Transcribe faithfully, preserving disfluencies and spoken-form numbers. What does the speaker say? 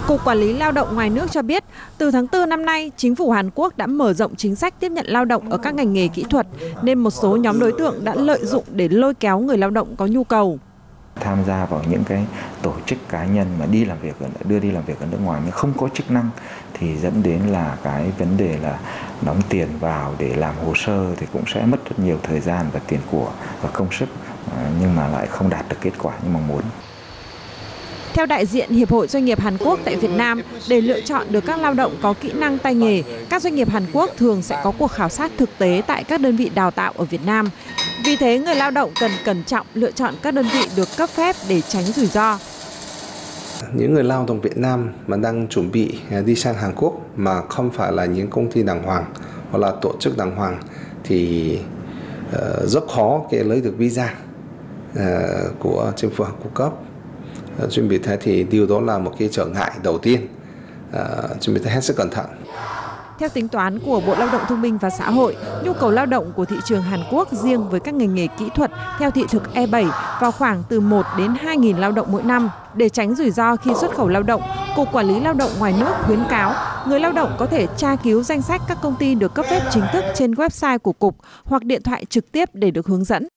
Cục Quản lý Lao động ngoài nước cho biết, từ tháng tư năm nay, chính phủ Hàn Quốc đã mở rộng chính sách tiếp nhận lao động ở các ngành nghề kỹ thuật, nên một số nhóm đối tượng đã lợi dụng để lôi kéo người lao động có nhu cầu. Tham gia vào những cái tổ chức cá nhân mà đi làm việc, đưa đi làm việc ở nước ngoài nhưng không có chức năng thì dẫn đến là cái vấn đề là đóng tiền vào để làm hồ sơ thì cũng sẽ mất rất nhiều thời gian và tiền của và công sức, nhưng mà lại không đạt được kết quả như mong muốn. Theo đại diện Hiệp hội Doanh nghiệp Hàn Quốc tại Việt Nam, để lựa chọn được các lao động có kỹ năng tay nghề, các doanh nghiệp Hàn Quốc thường sẽ có cuộc khảo sát thực tế tại các đơn vị đào tạo ở Việt Nam. Vì thế, người lao động cần cẩn trọng lựa chọn các đơn vị được cấp phép để tránh rủi ro. Những người lao động Việt Nam mà đang chuẩn bị đi sang Hàn Quốc mà không phải là những công ty đàng hoàng hoặc là tổ chức đàng hoàng thì uh, rất khó để lấy được visa uh, của chính phủ Hàn Quốc cấp. Uh, chuẩn bị thế thì điều đó là một cái trở ngại đầu tiên. Uh, chuẩn bị thế hết sức cẩn thận. Theo tính toán của Bộ Lao động Thương binh và Xã hội, nhu cầu lao động của thị trường Hàn Quốc riêng với các ngành nghề kỹ thuật theo thị thực E bảy vào khoảng từ một đến hai nghìn lao động mỗi năm. Để tránh rủi ro khi xuất khẩu lao động, Cục Quản lý Lao động ngoài nước khuyến cáo người lao động có thể tra cứu danh sách các công ty được cấp phép chính thức trên website của Cục hoặc điện thoại trực tiếp để được hướng dẫn.